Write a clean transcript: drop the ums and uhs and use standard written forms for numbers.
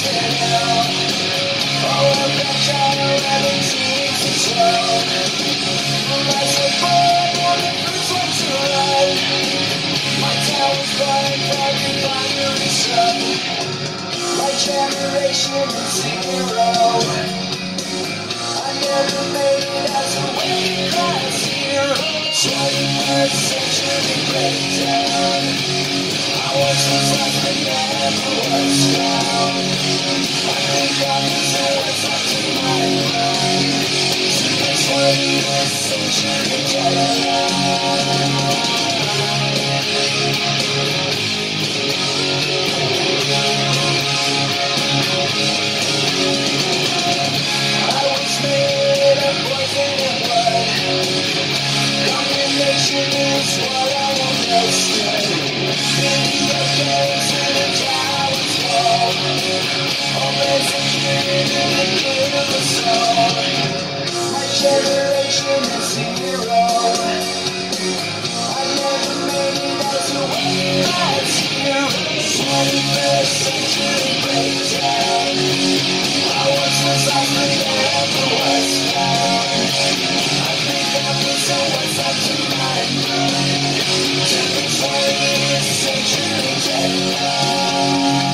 Generation is zero. I never made it as a working class hero. 21st century breakdown. I was inside but never was found. I think I'm missing what's up to my mind. To the 20th century deadline. Is what I understood. Video games in a tower's wall. Always a kid in the kid of the soul. My generation is zero. I never made it as a working class hero. 21st century breakdown. I was precisely never was found. I think I'm missing what's up to my mind. To the 20th century deadline.